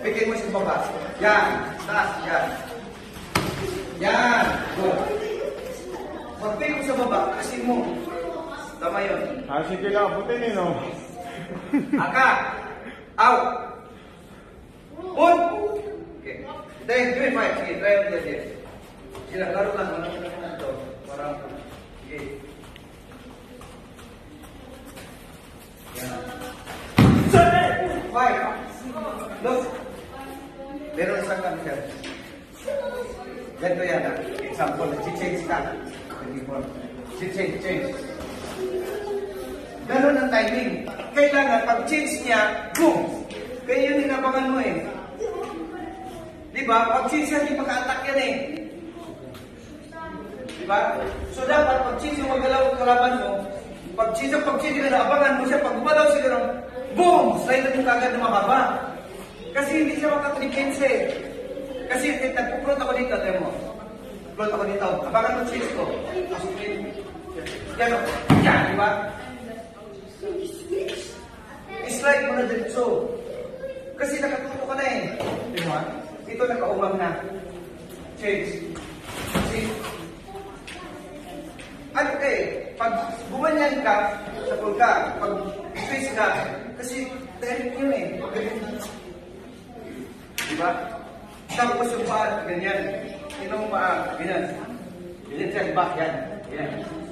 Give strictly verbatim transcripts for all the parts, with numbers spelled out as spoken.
Bigay mo sa baba. Yan. Taas. Yan. Yan. Good. Pag-pick mo sa baba, kasi mo. Tama yun. Ah, sige lang. Putin eh, no? Aka. Out. On. Okay. Then, give me five. Sige, try mo dyan. Sila, laro lang. Ano na ito? Parang, sige. Yan. Five. Look. Meron isang cancer. Ganito yan ha. Example, si-change ka. Si-change, change. Ganun ang timing. Kailangan, pag change niya, boom! Kaya yun inabangan mo eh. Diba? Pag change niya, hindi maka-attack yan eh. Diba? So dapat, pag change yung magalaw ang kalaban mo, pag change yung pag change na abangan mo siya, pag gumalaw siya gano'n, boom! Slide mo kagad na mababa. Kasi hindi siya makakadipinse eh. Kasi nagpupront ako dito, tayo mo. Front ako dito. Abangan mo change ko. Yan o. Yan, di ba? I-slide mo na dito. Kasi nakatuto ka na eh. Di ba? Ito nakaumang na. Change. See? Ano eh, pag gumanyan ka, sapul ka, pag face ka, kasi direct yun eh. Diba? Tapos yung paa, ganyan. Ito mo paa, ganyan. Ganyan siya, iba, yan. Yan.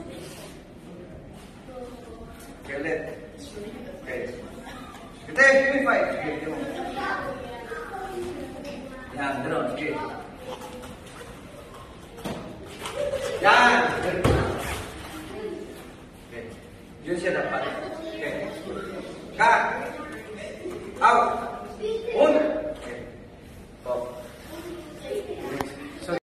Okay, ulit. Okay. Ito yung give me five. Okay, ito mo. Yan, gano'n. Okay. Yan! Okay. Yun siya dapat. Okay. Cut. Out. On.